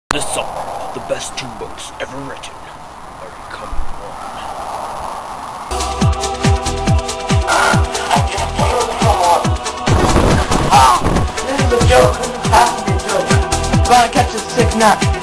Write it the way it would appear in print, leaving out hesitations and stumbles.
This summer, the best 2 books ever written are becoming one. I just killed someone. This is a joke. This has to be a joke. I'm gonna catch a sick nut.